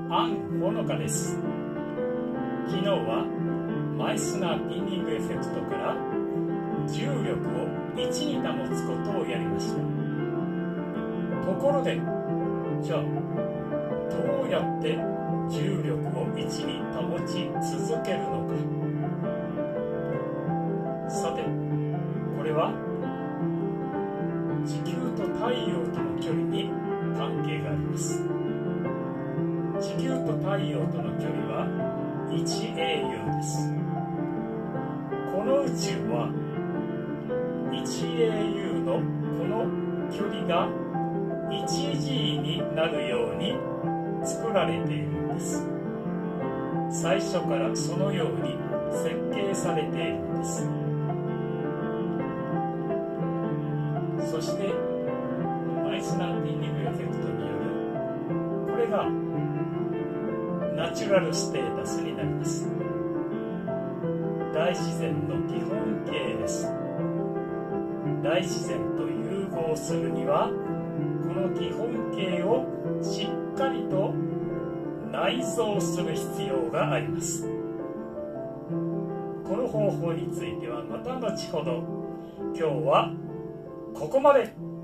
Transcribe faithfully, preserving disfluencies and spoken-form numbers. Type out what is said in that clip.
アン・ホノカです。昨日はマイスナー・ピンニングエフェクトから重力をいちに保つことをやりました。ところで、じゃあどうやって重力をいちに保ち続けるのか。さて、これは地球と太陽との距離に関係があります。地球と太陽との距離は いちエーユー です。この宇宙は いちエーユー のこの距離が いちジー になるように作られているんです。最初からそのように設計されているんです。そしてマイスナー・ピンニングエフェクトによるこれがナチュラルステータスになります。大自然の基本形です。大自然と融合するにはこの基本形をしっかりと内蔵する必要があります。この方法についてはまた後ほど。今日はここまで。